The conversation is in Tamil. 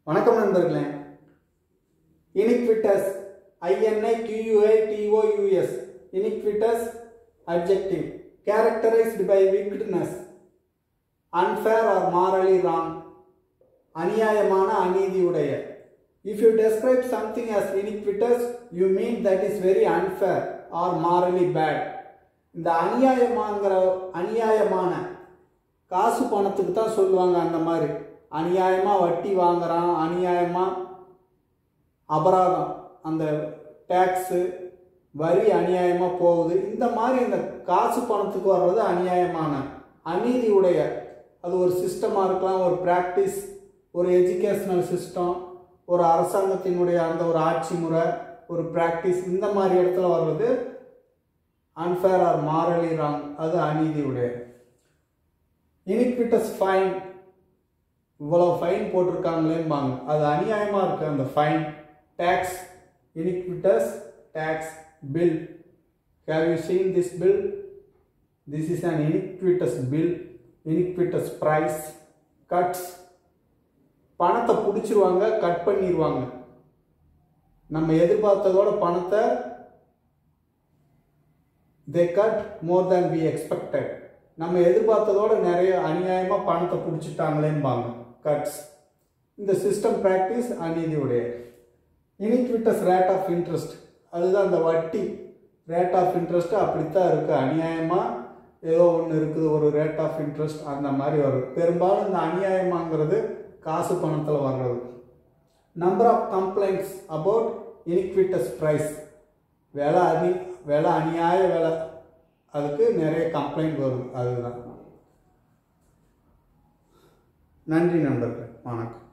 வணக்கம் நண்பர்களே. iniquitous INIQUITOUS iniquitous adjective characterized by wickedness, unfair or morally wrong, அநியாயமான அநீதியுடைய. If you describe something as iniquitous, you mean that is very unfair or morally bad. இந்த அநியாயமான காசு பணத்துக்கு தான் சொல்லுவாங்க. அந்த மாதிரி அநியாயமாக வட்டி வாங்குறான், அநியாயமாக அபராதம், அந்த டேக்ஸு வரி அநியாயமாக போகுது. இந்த மாதிரி இந்த காசு பணத்துக்கு வர்றது அநியாயமான அநீதி உடைய. அது ஒரு சிஸ்டமாக இருக்கலாம், ஒரு ப்ராக்டிஸ், ஒரு எஜுகேஷ்னல் சிஸ்டம், ஒரு அரசாங்கத்தினுடைய அந்த ஒரு ஆட்சி முறை, ஒரு ப்ராக்டிஸ், இந்த மாதிரி இடத்துல வர்றது அன்ஃபேர் ஆர் மாரலி ராங், அது அநீதி உடைய. iniquitous ஃபைன், இவ்வளோ ஃபைன் போட்டிருக்காங்களேம்பாங்க, அது அநியாயமாக இருக்குது அந்த fine. Tax, iniquitous tax bill. Have you seen this bill? This is an iniquitous bill. Iniquitous price. Cuts, பணத்தை பிடிச்சிருவாங்க, கட் பண்ணிடுவாங்க. நம்ம எதிர்பார்த்ததோட பணத்தை they cut more than we expected. நம்ம எதிர்பார்த்ததோட நிறைய அநியாயமாக பணத்தை பிடிச்சிட்டாங்களேம்பாங்க. கட்ஸ், இந்த சிஸ்டம் ப்ராக்டிஸ் அநீதியுடைய. இனிக்விட்டஸ் ரேட் ஆஃப் இன்ட்ரெஸ்ட், அதுதான் அந்த வட்டி ரேட் ஆஃப் இன்ட்ரெஸ்ட். அப்படித்தான் இருக்குது, அநியாயமாக ஏதோ ஒன்று இருக்குது, ஒரு ரேட் ஆஃப் இன்ட்ரெஸ்ட் அந்த மாதிரி வரும். பெரும்பாலும் இந்த அநியாயமாங்கிறது காசு பணத்தில் வர்றது. Number of complaints about iniquitous price, விலை அநியாய விலை, அதுக்கு நிறைய கம்ப்ளைண்ட் வருது. அதுதான். நன்றி நண்பர்களே, வணக்கம்.